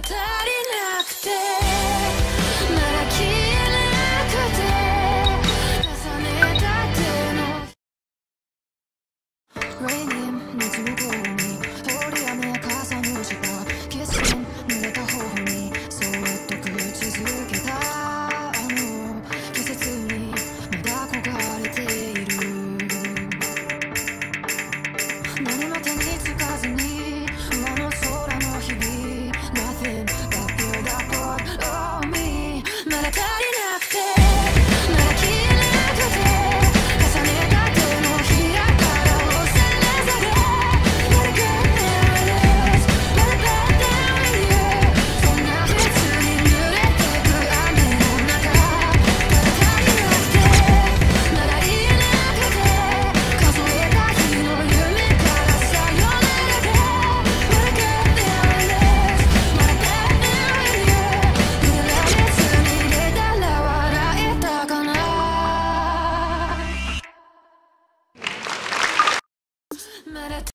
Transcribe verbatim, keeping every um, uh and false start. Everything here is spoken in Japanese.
足りなくてまだ消えなくて重ねた手の Raining 熱向こうに通り雨傘の下キスシン濡れた頬にそっと口づけたあの季節にまだ焦がれている何も手につかずに上の空の日々 Nothing but build up on me まだ足りなくてまだ消えなくて重ねた手のひらから押されざる Let it go there it is Let it back down with you そんな季節に濡れてく雨の中まだ足りなくてまだ言えなくて数えた日の夢からさよならで Let it go there it is Let it back down with you 濡れられずに出たら笑えたかなまだ